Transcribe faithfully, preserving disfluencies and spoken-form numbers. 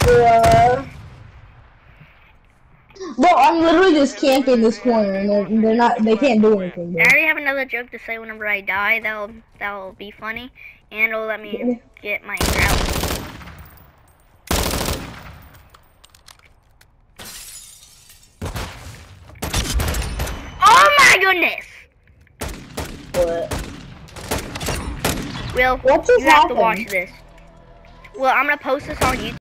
Yeah. Bro, I'm literally just camping this corner, and they're, they're not. They can't do anything, I bro. already have another joke to say whenever I die. That'll that'll be funny, and it'll let me get my route. Oh my goodness! What? Will, What just you have happened? to watch this. Well, I'm gonna post this on YouTube.